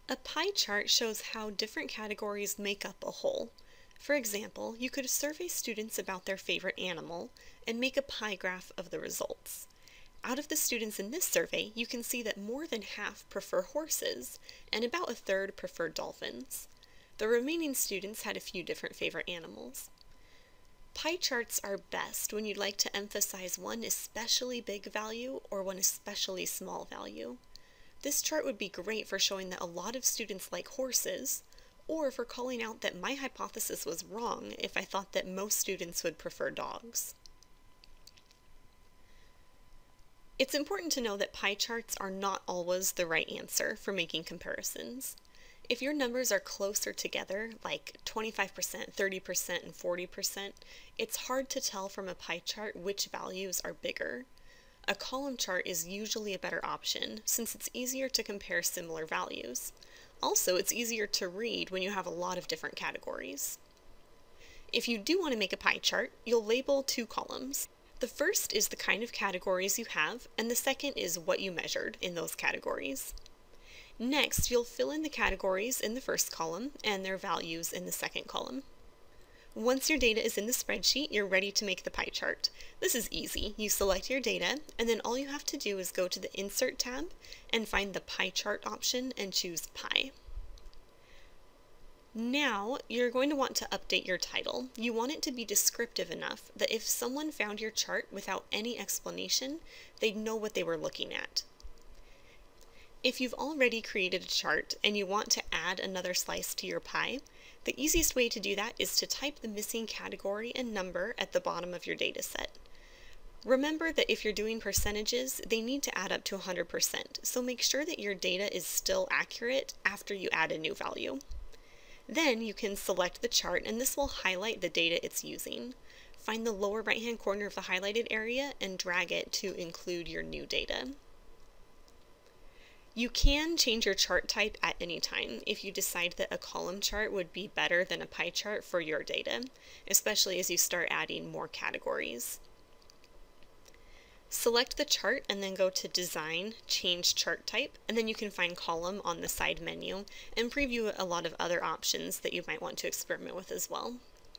A pie chart shows how different categories make up a whole. For example, you could survey students about their favorite animal and make a pie graph of the results. Out of the students in this survey, you can see that more than half prefer horses, and about a third prefer dolphins. The remaining students had a few different favorite animals. Pie charts are best when you'd like to emphasize one especially big value or one especially small value. This chart would be great for showing that a lot of students like horses, or for calling out that my hypothesis was wrong if I thought that most students would prefer dogs. It's important to know that pie charts are not always the right answer for making comparisons. If your numbers are closer together, like 25%, 30%, and 40%, it's hard to tell from a pie chart which values are bigger. A column chart is usually a better option since it's easier to compare similar values. Also, it's easier to read when you have a lot of different categories. If you do want to make a pie chart, you'll label two columns. The first is the kind of categories you have, and the second is what you measured in those categories. Next, you'll fill in the categories in the first column and their values in the second column. Once your data is in the spreadsheet, you're ready to make the pie chart. This is easy. You select your data, and then all you have to do is go to the Insert tab and find the Pie Chart option and choose Pie. Now, you're going to want to update your title. You want it to be descriptive enough that if someone found your chart without any explanation, they'd know what they were looking at. If you've already created a chart and you want to add another slice to your pie, the easiest way to do that is to type the missing category and number at the bottom of your data set. Remember that if you're doing percentages, they need to add up to 100%, so make sure that your data is still accurate after you add a new value. Then you can select the chart, and this will highlight the data it's using. Find the lower right-hand corner of the highlighted area and drag it to include your new data. You can change your chart type at any time if you decide that a column chart would be better than a pie chart for your data, especially as you start adding more categories. Select the chart and then go to Design, Change Chart Type, and then you can find Column on the side menu and preview a lot of other options that you might want to experiment with as well.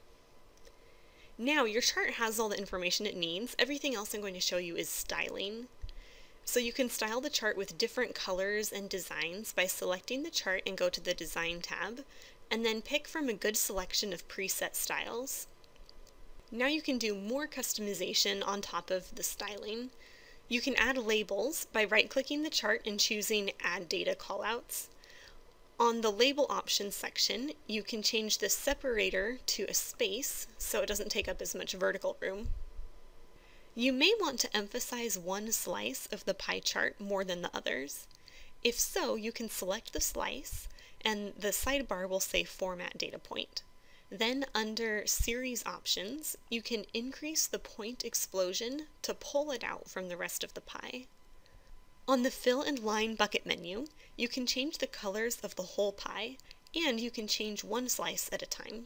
Now your chart has all the information it needs. Everything else I'm going to show you is styling. So you can style the chart with different colors and designs by selecting the chart and go to the Design tab, and then pick from a good selection of preset styles. Now you can do more customization on top of the styling. You can add labels by right-clicking the chart and choosing Add Data Callouts. On the Label Options section, you can change the separator to a space so it doesn't take up as much vertical room. You may want to emphasize one slice of the pie chart more than the others. If so, you can select the slice, and the sidebar will say Format Data Point. Then under Series Options, you can increase the point explosion to pull it out from the rest of the pie. On the Fill and Line Bucket menu, you can change the colors of the whole pie, and you can change one slice at a time.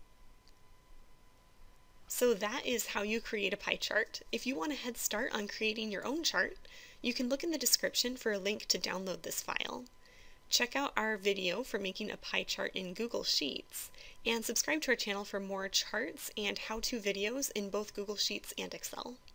So that is how you create a pie chart. If you want a head start on creating your own chart, you can look in the description for a link to download this file. Check out our video for making a pie chart in Google Sheets, and subscribe to our channel for more charts and how-to videos in both Google Sheets and Excel.